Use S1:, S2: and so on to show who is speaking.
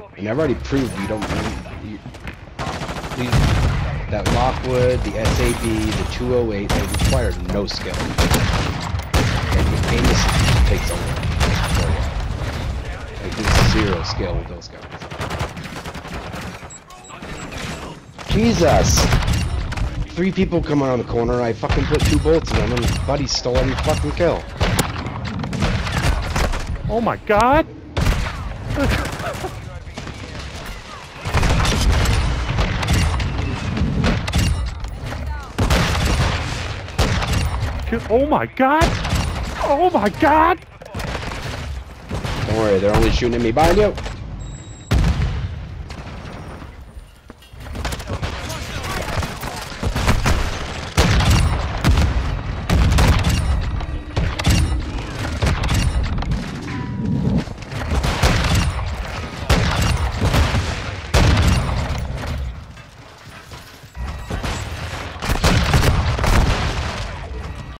S1: And I've already proved you don't that Lockwood, the SAB, the 208, they require no skill. Like the aim assist takes a lot. Like there's 0 skill with those guys. Jesus! 3 people come around the corner, I fucking put 2 bullets in them, and Buddy stole every fucking kill.
S2: Oh my god! Oh my god! Oh my god!
S1: Don't worry, they're only shooting at me behind you!